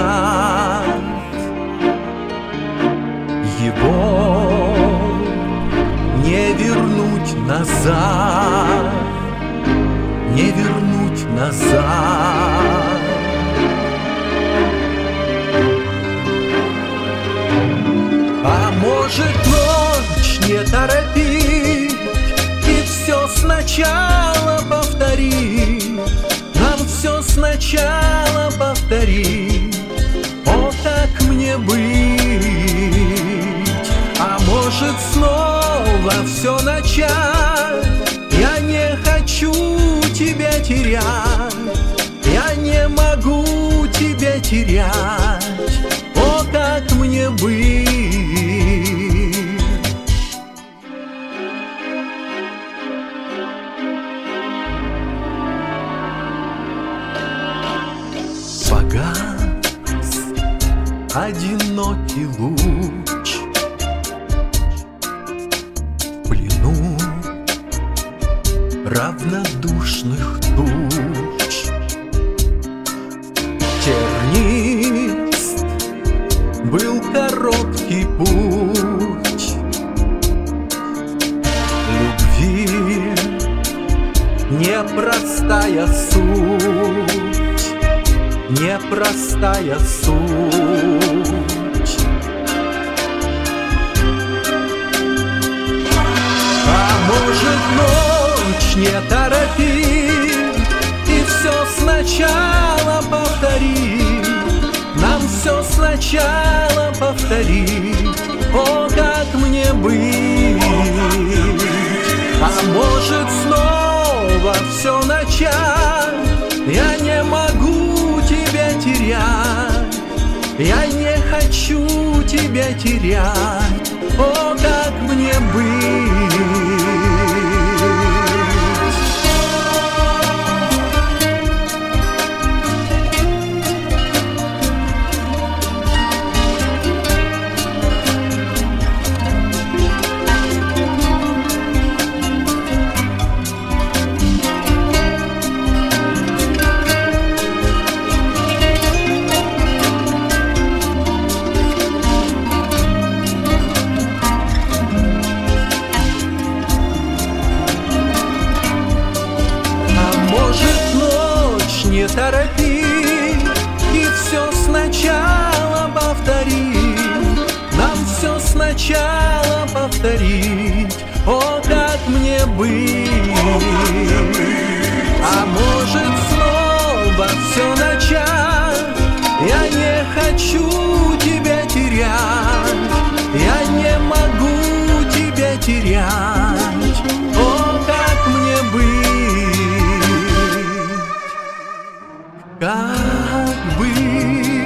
назад. Его не вернуть назад, не вернуть назад. А может, ночь не торопить и все сначала повторить, нам все сначала повторить. О, как мне быть? А может, снова все начать? Я не хочу тебя терять, я не могу тебя терять. О, как мне быть? Погас одинокий луч в плену равнодушных туч. Тернист был короткий путь любви, непростая суть, непростая суть. А может, ночь не торопить и все сначала повторить, нам все сначала повторить. О, как мне быть? А может, снова все начать? Я не могу тебя терять, я не хочу тебя терять. О, как мне быть? Не торопи и все сначала повтори, нам все сначала повторить. О, как мне быть? А может, снова все начать? Я не хочу тебя терять, я не могу тебя терять. О, как мне быть? Как быть?